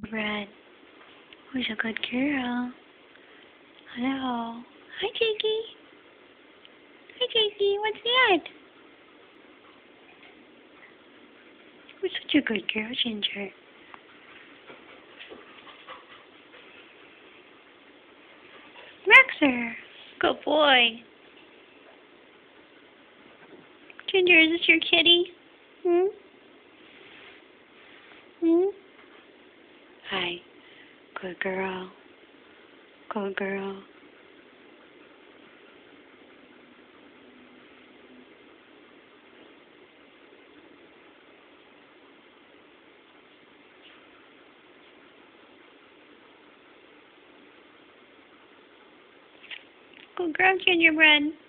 Red. Who's a good girl? Hello. Hi, Jakey. Hi, Jakey. What's that? Who's such a good girl, Ginger? Maxer. Good boy. Ginger, is this your kitty? Hmm? Hmm? Hi. Good girl. Good girl. Good girl, Gingerbread.